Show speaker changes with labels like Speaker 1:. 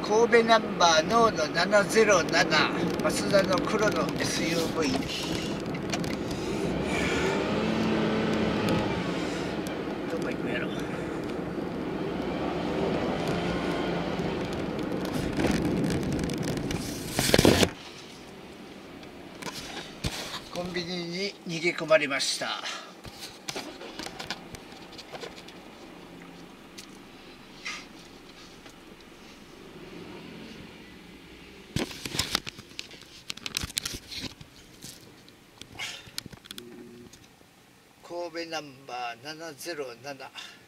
Speaker 1: 神戸ナンバーノード707、マツダの黒の SUV。どこ行くんやろ。コンビニに逃げ込まれました。神戸ナンバー707。